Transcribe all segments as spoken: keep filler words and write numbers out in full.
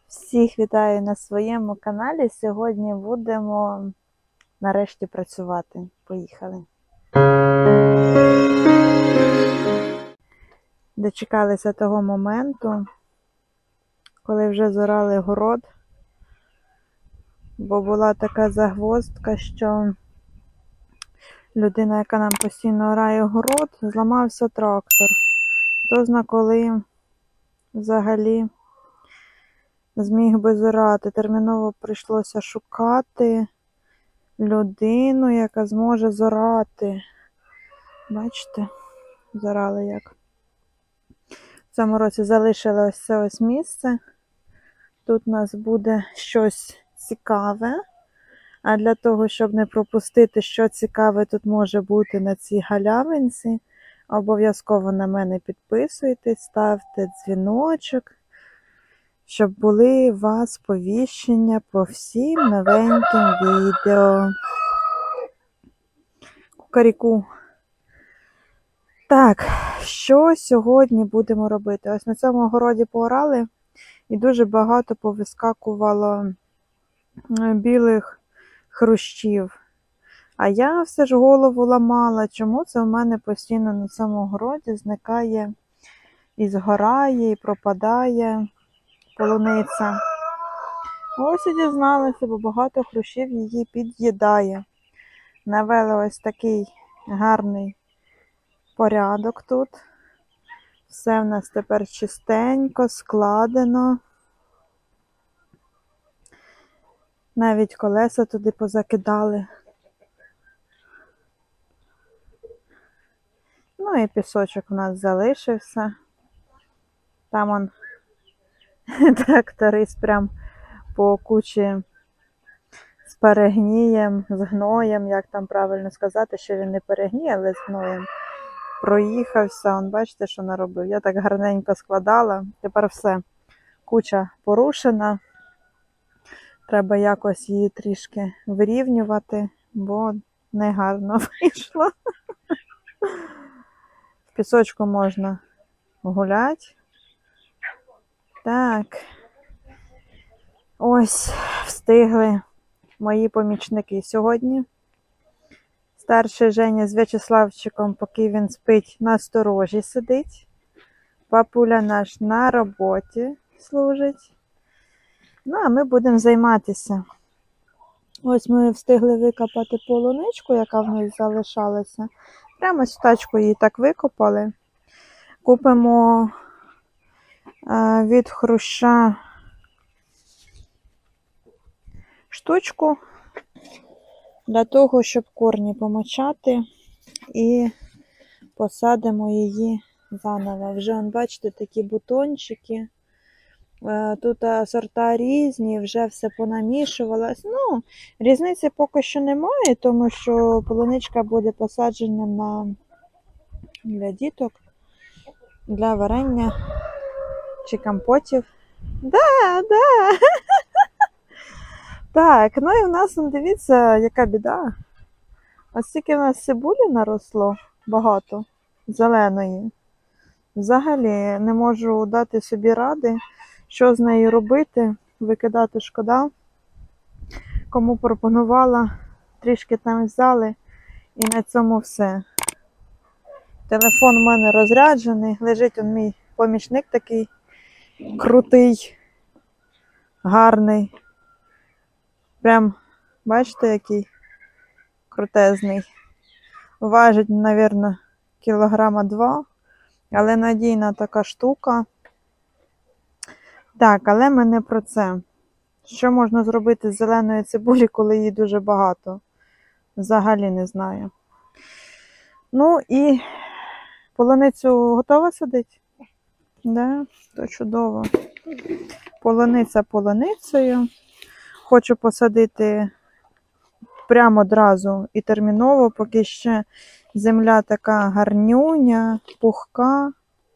Всіх вітаю на своєму каналі. Сьогодні будемо нарешті працювати. Поїхали. Дочекалися того моменту, коли вже зорали город, бо була така загвоздка, що людина, яка нам постійно орає город, зламався трактор. Хто зна коли взагалі зміг би зорати. Терміново прийшлося шукати людину, яка зможе зорати. Бачите, зорали як. В цьому році залишили ось це ось місце. Тут у нас буде щось цікаве. А для того, щоб не пропустити, що цікаве тут може бути на цій галявинці, обов'язково на мене підписуйтесь, ставте дзвіночок, щоб були у вас сповіщення по всім новеньким відео. Кукаріку. Так, що сьогодні будемо робити? Ось на цьому городі поорали і дуже багато повискакувало білих хрущів. А я все ж голову ламала, чому це в мене постійно на цьому городі зникає і згорає, і пропадає полуниця. Ось і дізналася, бо багато хрущів її під'їдає. Навели ось такий гарний порядок тут. Все в нас тепер чистенько, складено. Навіть колеса туди позакидали. Ну і пісочок у нас залишився. Там он тракторист прям по кучі з перегнієм, з гноєм, як там правильно сказати, що він не перегній, але з гноєм. Проїхався, он, бачите, що наробив. Я так гарненько складала. Тепер все, куча порушена. Треба якось її трішки вирівнювати, бо негарно вийшло. В пісочку можна гуляти. Так. Ось встигли мої помічники сьогодні. Старший Женя з В'ячеславчиком, поки він спить, на сторожі сидить. Папуля наш на роботі служить. Ну, а ми будемо займатися. Ось ми встигли викопати полуничку, яка в нас залишалася. Прямо з тачку її так викопали. Купимо а, від хруща штучку для того, щоб корні помочати, і посадимо її заново. Вже, он, бачите, такі бутончики. Тут сорта різні, вже все понамішувалось. Ну, різниці поки що немає, тому що полуничка буде посаджена на для діток, для варення чи компотів. Да, да. Так, ну і в нас, дивіться, яка біда. Ось стільки в нас цибулі наросло багато, зеленої. Взагалі не можу дати собі ради, що з нею робити, викидати шкода. Кому пропонувала, трішки там взяли, і на цьому все. Телефон у мене розряджений, лежить он мій помічник такий крутий, гарний. Прям, бачите, який крутезний. Важить, мабуть, кілограма два, але надійна така штука. Так, але ми не про це. Що можна зробити з зеленої цибулі, коли її дуже багато? Взагалі не знаю. Ну і полуницю готова садити? Да, то чудово. Полуниця полуницею. Хочу посадити прямо одразу і терміново, поки ще земля така гарнюня, пухка.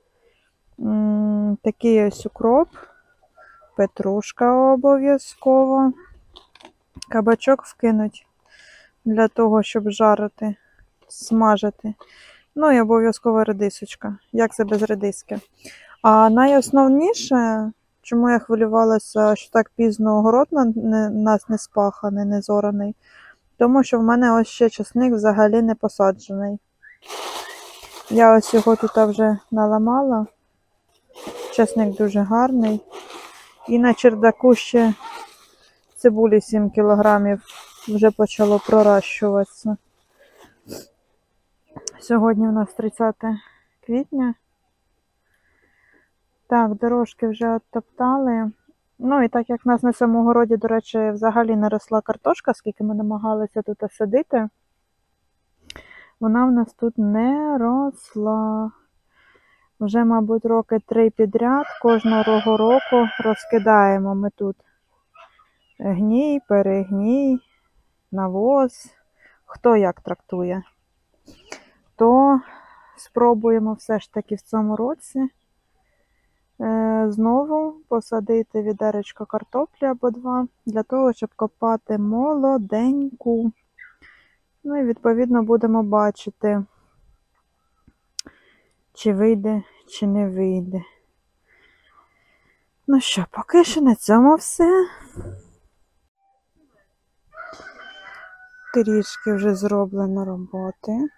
М, такий ось укроп. Петрушка обов'язково. Кабачок вкинуть для того, щоб жарити, смажити. Ну і обов'язково редисочка. Як це без редиски? А найосновніше, чому я хвилювалася, що так пізно город на, не, нас не спаханий, не зораний. Тому що в мене ось ще часник взагалі не посаджений. Я ось його тут вже наламала. Часник дуже гарний. І на чердаку ще цибулі сім кілограмів вже почало проращуватися. Сьогодні у нас тридцяте квітня. Так, дорожки вже оттоптали. Ну і так як в нас на цьому городі, до речі, взагалі не росла картошка, скільки ми намагалися тут садити, вона в нас тут не росла. Вже, мабуть, роки три підряд, кожного року розкидаємо ми тут гній, перегній, навоз, хто як трактує. То спробуємо все ж таки в цьому році е, знову посадити відеречко картоплі або два, для того, щоб копати молоденьку. Ну і відповідно будемо бачити, чи вийде, чи не вийде. Ну що, поки що на цьому все. Трішки вже зроблено роботи.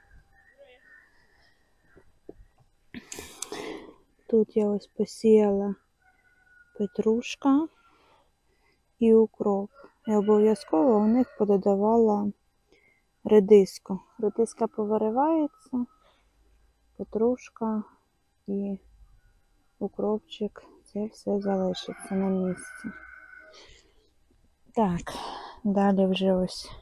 Тут я ось посіяла петрушка і укроп. І обов'язково у них пододавала редиску. Редиска повиривається, петрушка і укропчик, це все залишиться на місці. Так, далі вже ось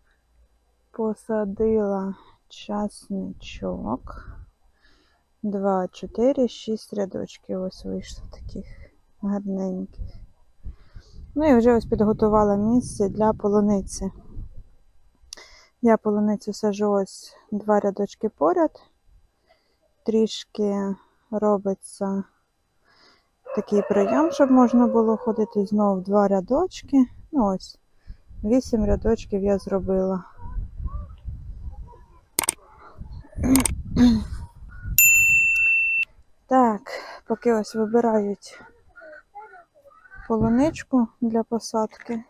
посадила часничок. Два, чотири, шість рядочків ось вийшло таких гарненьких. Ну і вже ось підготувала місце для полуниці. Я полуницю саджу ось два рядочки поряд. Трішки робиться такий прийом, щоб можна було ходити знову два рядочки. Ну ось, вісім рядочків я зробила. Так, поки ось вибирають полуничку для посадки.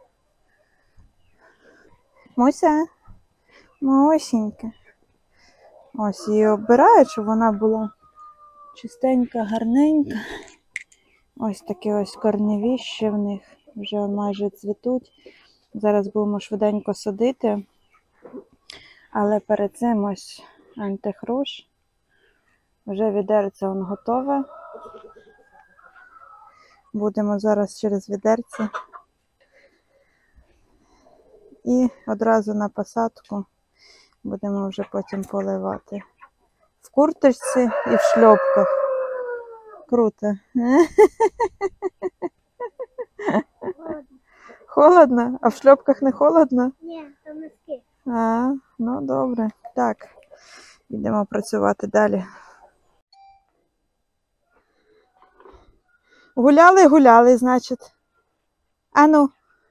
Муся, Мусінька. Ось її обирають, щоб вона була чистенька, гарненька. Ось такі ось корневіщі в них вже майже цвітуть. Зараз будемо швиденько садити. Але перед цим ось антихрущ. Вже відерце воно готове. Будемо зараз через відерце. І одразу на посадку будемо вже потім поливати. В курточці і в шльопках. Круто. Холодно? А в шльопках не холодно? Ні, там носки. А, ну добре. Так, йдемо працювати далі. Гуляли, гуляли, значить. Ану.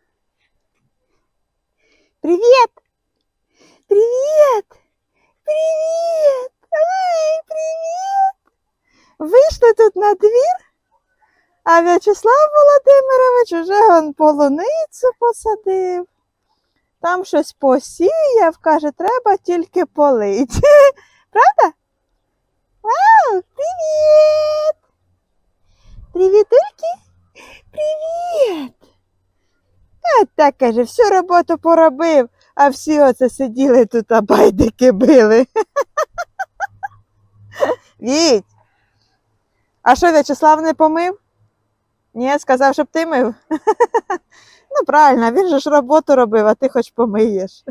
Привіт! Привіт! Привіт! Ой, привіт! Вийшли тут на двір, а В'ячеслав Володимирович уже он полуницю посадив. Там щось посіяв, каже, треба тільки полить. Правда? Вау, привіт! Привітульки? Привіт! А так, каже, всю роботу поробив, а всі оце сиділи тут, а байдики били. Віть! А що, В'ячеслав не помив? Ні, сказав, щоб ти мив. Ну, правильно, він же ж роботу робив, а ти хоч помиєш.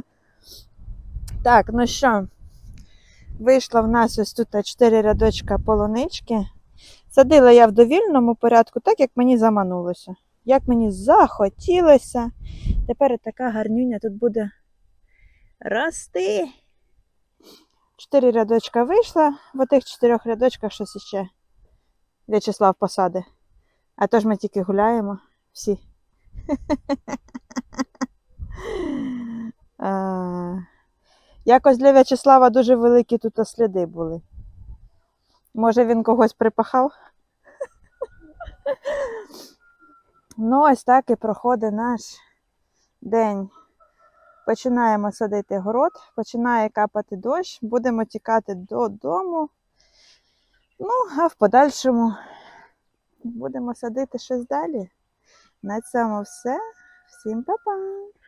Так, ну що, вийшло в нас ось тут чотири рядочка полунички. Садила я в довільному порядку, так як мені заманулося. Як мені захотілося. Тепер така гарнюня тут буде рости. Чотири рядочка вийшло, в тих чотирьох рядочках щось іще В'ячеслав посади. А то ж ми тільки гуляємо всі. а, якось для В'ячеслава дуже великі тут сліди були. Може він когось припахав? Ну, ось так і проходить наш день. Починаємо садити город, починає капати дощ, будемо тікати додому. Ну, а в подальшому будемо садити щось далі. На цьому все. Всім па-па!